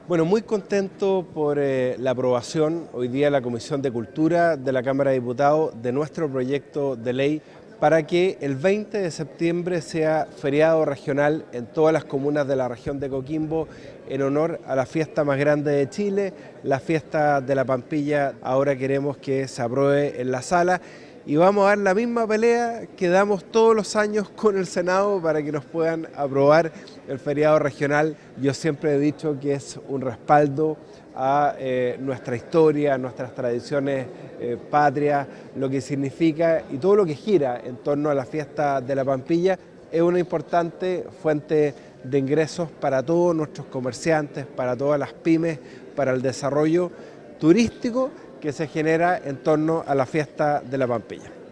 Bueno, muy contento por la aprobación hoy día de la Comisión de Cultura de la Cámara de Diputados de nuestro proyecto de ley para que el 20 de septiembre sea feriado regional en todas las comunas de la región de Coquimbo en honor a la fiesta más grande de Chile, la fiesta de la Pampilla. Ahora queremos que se apruebe en la sala y vamos a dar la misma pelea que damos todos los años con el Senado para que nos puedan aprobar el feriado regional. Yo siempre he dicho que es un respaldo a nuestra historia, a nuestras tradiciones patrias, lo que significa y todo lo que gira en torno a la fiesta de la Pampilla. Es una importante fuente de ingresos para todos nuestros comerciantes, para todas las pymes, para el desarrollo turístico que se genera en torno a la fiesta de la Pampilla.